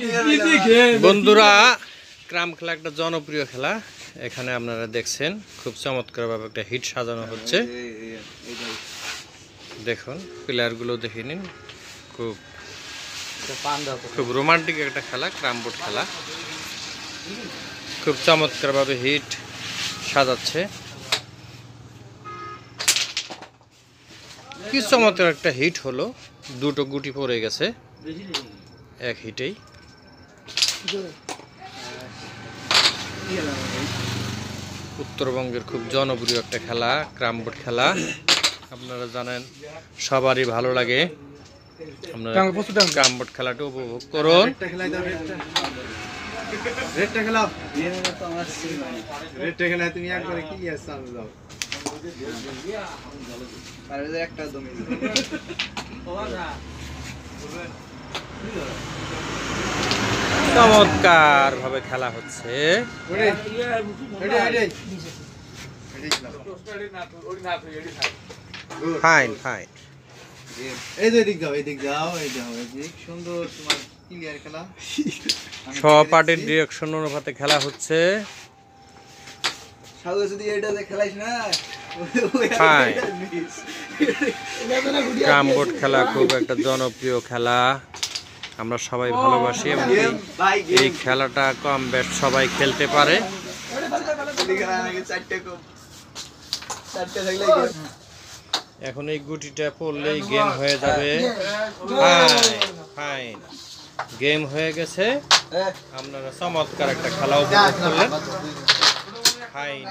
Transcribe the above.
বন্ধুরা ক্রাম খেলা একটা জনপ্রিয় খেলা। এখানে আপনারা দেখছেন খুব চমৎকার ভাবে একটা হিট সাজানো হচ্ছে। দেখুন প্লেয়ারগুলো দেখে নিন, খুব খুব রোমান্টিক একটা খেলা, ক্রাম বোর্ড খেলা। খুব চমৎকার ভাবে হিট সাজাচ্ছে। কি চমৎকার একটা হিট হলো, দুটো গুটি পড়ে গেছে এক হিটেই। উত্তরবঙ্গের খুব জনপ্রিয় একটা খেলা, ক্রাম বোর্ড খেলা। আপনারা জানেন সবারই ভালো লাগে। আপনারা ক্রাম বোর্ড খেলাটা উপভোগ করুন। চমৎকার ভাবে খেলা হচ্ছে। Fine fine. সহপাঠীর ডিরেকশন অনুপাতে খেলা হচ্ছে। ক্রাম বোর্ড খেলা খুব একটা জনপ্রিয় খেলা, আমরা সবাই ভালোবাসি এবং এই খেলাটা কম বেশ সবাই খেলতে পারে। এখন এই গুটিটা পড়লেই গেম হয়ে যাবে। ফাইন, গেম হয়ে গেছে। আপনারা চমৎকার একটা খেলা উপভোগ করলেন। ফাইন।